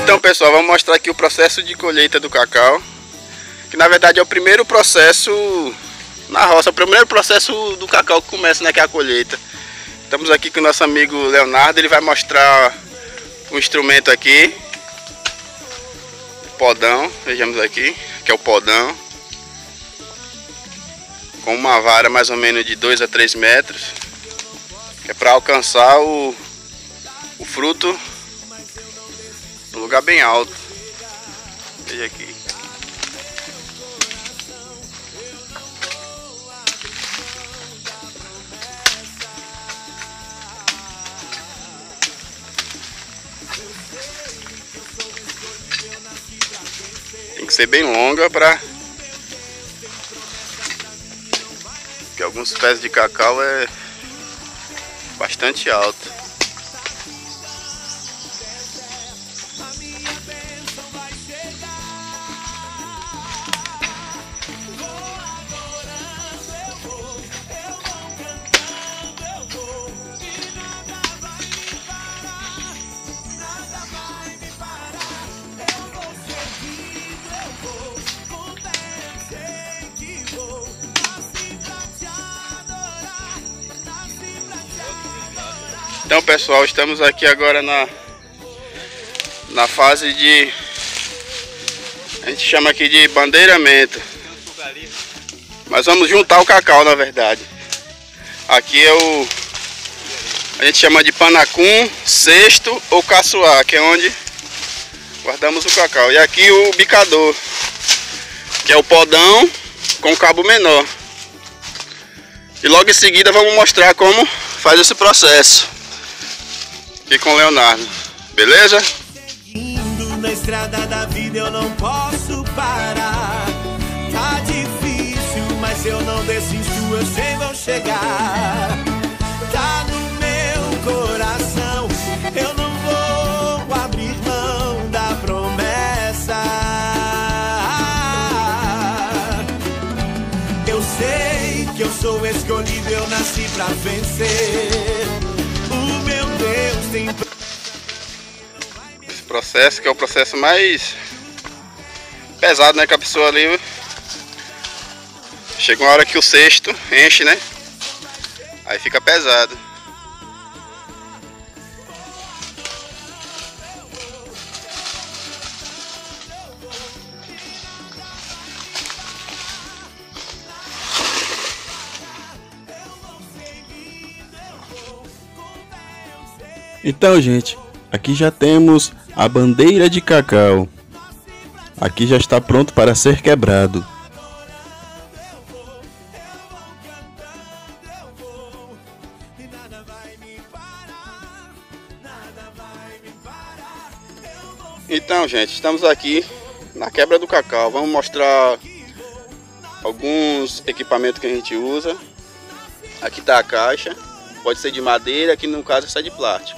Então pessoal, vamos mostrar aqui o processo de colheita do cacau, que na verdade é o primeiro processo na roça, o primeiro processo do cacau que começa, né, que é a colheita. Estamos aqui com o nosso amigo Leonardo, ele vai mostrar o instrumento aqui, o podão, vejamos aqui, que é o podão, com uma vara mais ou menos de 2 a 3 metros, que é para alcançar o fruto no lugar bem alto. Veja aqui. Tem que ser bem longa para que alguns pés de cacau é bastante alto. Então pessoal, estamos aqui agora na fase de, a gente chama aqui de bandeiramento, mas vamos juntar o cacau na verdade. Aqui é a gente chama de panacum, cesto ou caçoar, que é onde guardamos o cacau. E aqui o bicador, que é o podão com cabo menor. E logo em seguida vamos mostrar como faz esse processo aqui com o Leonardo, beleza? Indo na estrada da vida eu não posso parar. Tá difícil, mas eu não desisto, eu sei vou chegar. Tá no meu coração, eu não vou abrir mão da promessa. Eu sei que eu sou escolhido, eu nasci pra vencer. Esse processo que é o processo mais pesado, né, que a pessoa ali chega uma hora que o cesto enche, né, aí fica pesado. Então, gente, aqui já temos a bandeira de cacau. Aqui já está pronto para ser quebrado. Então, gente, estamos aqui na quebra do cacau. Vamos mostrar alguns equipamentos que a gente usa. Aqui está a caixa, pode ser de madeira, aqui no caso essa é de plástico,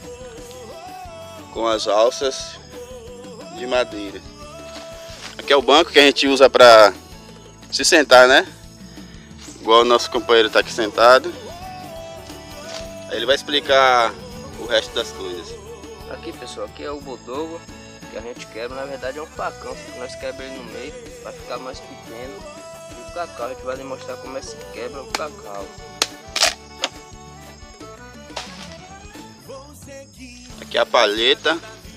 com as alças de madeira. Aqui é o banco que a gente usa para se sentar, né? Igual o nosso companheiro está aqui sentado. Aí ele vai explicar o resto das coisas. Aqui pessoal, aqui é o bodogo que a gente quebra, na verdade é um facão, que nós quebramos ele no meio para ficar mais pequeno. E o cacau, a gente vai demonstrar como é que se quebra o cacau. Aqui é a palheta,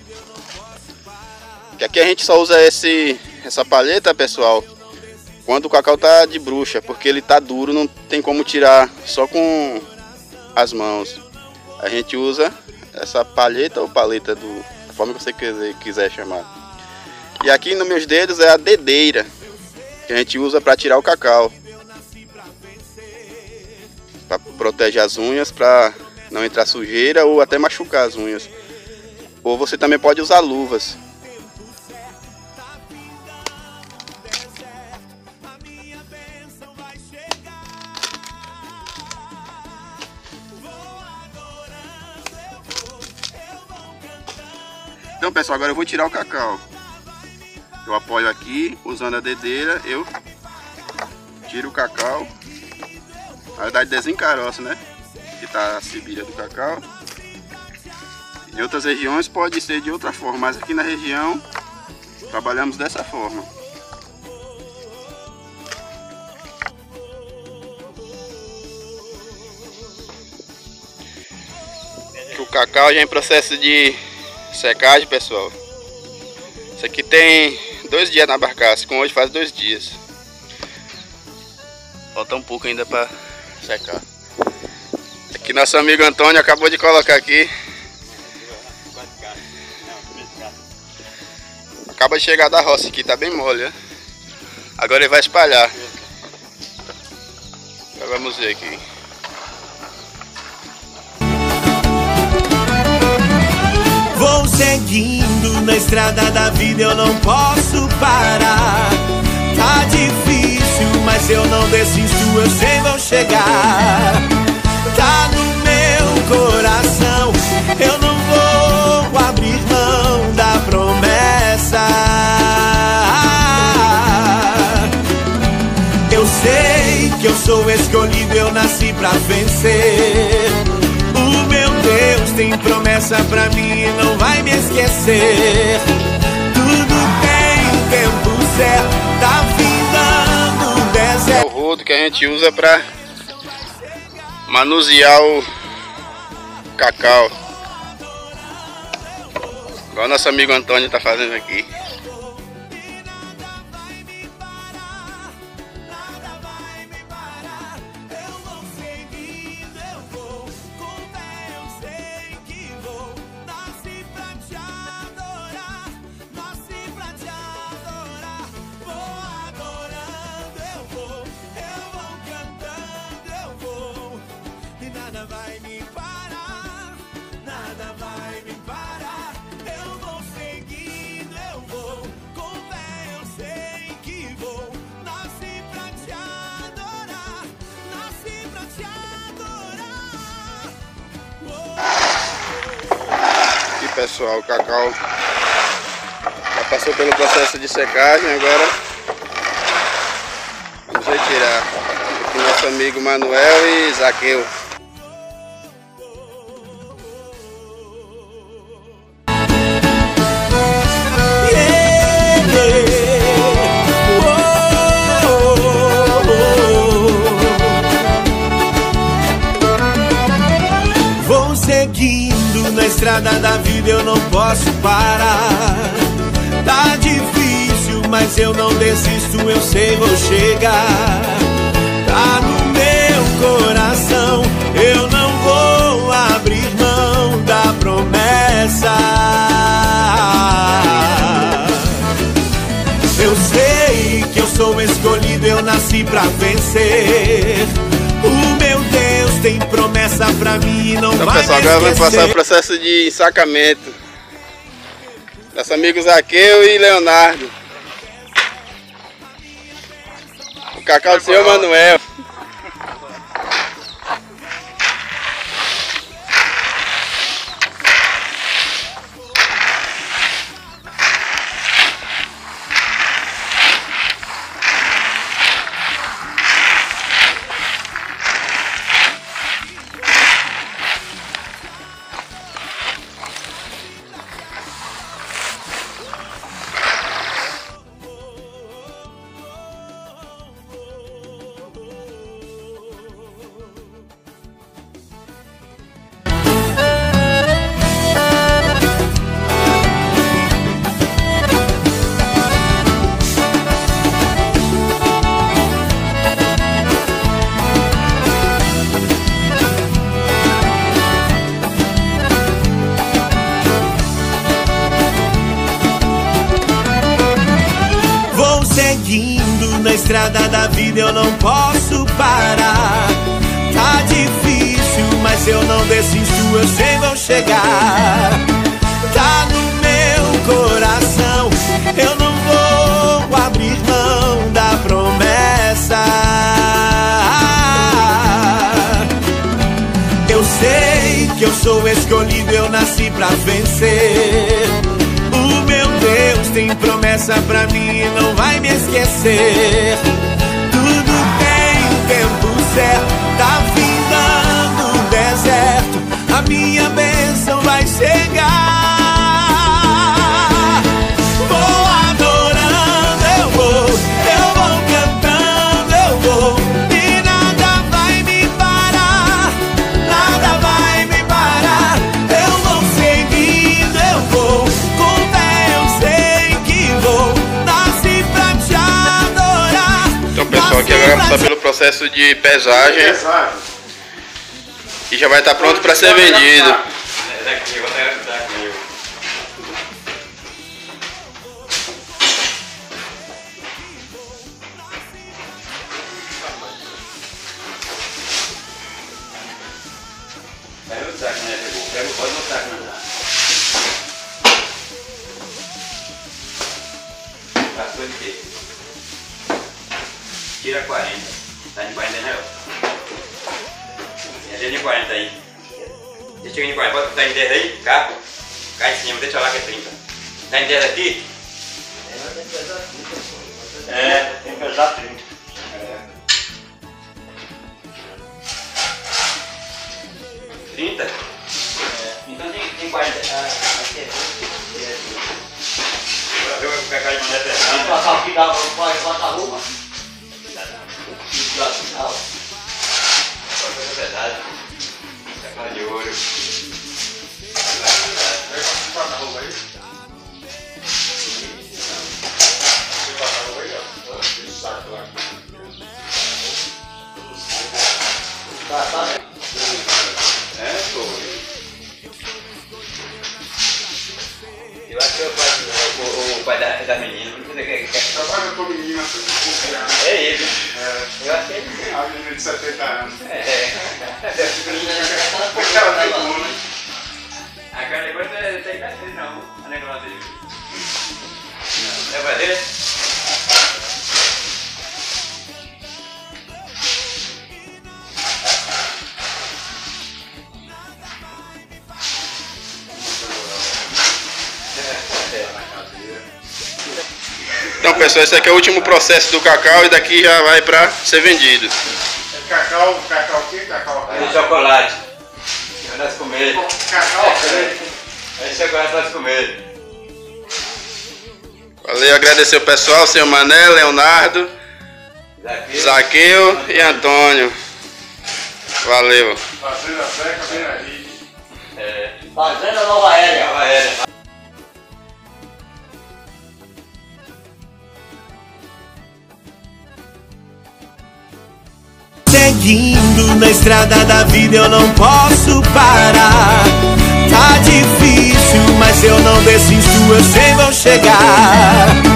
que aqui a gente só usa essa palheta, pessoal, quando o cacau tá de bruxa, porque ele tá duro, não tem como tirar só com as mãos. A gente usa essa palheta ou paleta, da forma que você quiser chamar. E aqui nos meus dedos é a dedeira, que a gente usa para tirar o cacau, para proteger as unhas, para não entrar sujeira ou até machucar as unhas. Ou você também pode usar luvas. Então pessoal, agora eu vou tirar o cacau. Eu apoio aqui, usando a dedeira, eu tiro o cacau. Na verdade desencaroço, né? Que tá a sibíria do cacau. Em outras regiões pode ser de outra forma, mas aqui na região trabalhamos dessa forma. O cacau já é em processo de secagem, pessoal. Isso aqui tem 2 dias na barcaça, com hoje faz 2 dias. Falta um pouco ainda para secar. Aqui nosso amigo Antônio acabou de colocar aqui. Acaba de chegar da roça aqui, tá bem mole, né? Agora ele vai espalhar. Agora vamos ver aqui. Vou seguindo na estrada da vida, eu não posso parar. Tá difícil, mas eu não desisto, eu sei vou chegar. Tá no meu coração, eu não vou abrir mão da promessa. Eu sei que eu sou escolhido, eu nasci pra vencer. O meu Deus tem promessa pra mim e não vai me esquecer. Tudo tem tempo certo, tá findando o deserto. É o rodo que a gente usa pra manusear o cacau. Igual nosso amigo Antônio tá fazendo aqui. Nada vai me parar, nada vai me parar. Eu vou seguindo, eu vou, com fé eu sei que vou. Nasci pra te adorar, nasci pra te adorar. Aqui, pessoal, o cacau já passou pelo processo de secagem, agora vamos retirar. Aqui nosso amigo Manuel e Zaqueu. Seguindo na estrada da vida, eu não posso parar. Tá difícil, mas eu não desisto, eu sei vou chegar. Tá no meu coração, eu não vou abrir mão da promessa. Eu sei que eu sou escolhido, eu nasci pra vencer. O meu Deus tem promessa pra mim e não então, vai pessoal, me agora vamos passar o processo de ensacamento. Nosso amigo Zaqueu e Leonardo. O cacau do senhor Manuel. Seguindo na estrada da vida, eu não posso parar. Tá difícil, mas eu não desisto, eu sei vou chegar. Tá no meu coração, eu não vou abrir mão da promessa. Eu sei que eu sou escolhido, eu nasci pra vencer. O meu Deus tem promessa pra mim e não vai me esquecer. Tudo tem tempo certo, tá findando o deserto. A minha bênção vai chegar. vai passar pelo processo de pesagem e já vai estar pronto para ser vendido. Tira 40. Tá em 40 reais. Deixa de 40 aí. Deixa em 40. Pode botar em 10 aí, cá. Cá em cima, deixa lá que é 30. Tá em 10 aqui? É, tem que pesar 30. É. 30? É. Então tem 40. Aqui é 20. Eu vou pegar de maneira pesada. Vou passar aqui, pode botar a luva. Coisa pesada. Sacola de ouro. É, pô. Eu acho que o pai da menina. Trabalha com menina, é ele. Eu acho que é ele. A menina de 70 anos. Agora depois não tem café não. A negócio dele. Não é pra dele? Então pessoal, esse aqui é o último processo do cacau e daqui já vai para ser vendido. É cacau o quê? Cacau É chocolate. Nós comer. Cacau É chocolate nós comer. Valeu, agradecer o pessoal, seu Mané, Leonardo, Zaqueu e Antônio. Valeu. Fazenda Seca, Beira-Rio. Fazenda Nova Aérea. Nova Aérea. Seguindo na estrada da vida eu não posso parar. Tá difícil, mas eu não desisto, eu sei vou chegar.